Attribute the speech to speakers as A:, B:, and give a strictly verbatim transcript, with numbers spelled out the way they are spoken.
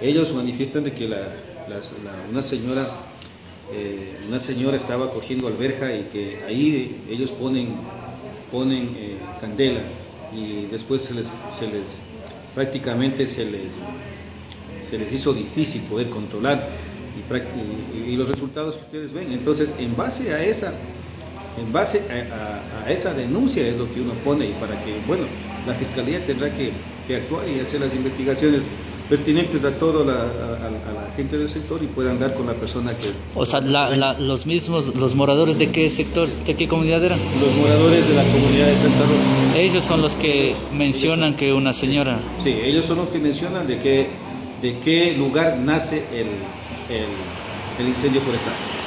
A: ellos manifiestan de que la, la, la, una señora eh, una señora estaba cogiendo alberja y que ahí ellos ponen, ponen eh, candela y después se les, se les prácticamente se les, se les hizo difícil poder controlar y, y, y los resultados que ustedes ven. Entonces, en base a esa, en base a, a, a esa denuncia es lo que uno pone y para que, bueno, la Fiscalía tendrá que, que actuar y hacer las investigaciones pertinentes a toda la, a, a la gente del sector y puedan dar con la persona que...
B: O sea, la, la, los mismos, los moradores de qué sector, de qué comunidad eran?
A: Los moradores de la comunidad de Santa Rosa.
B: Ellos son los que mencionan que una señora...
A: Sí, ellos son los que mencionan de qué, de qué lugar nace el, el, el incendio forestal.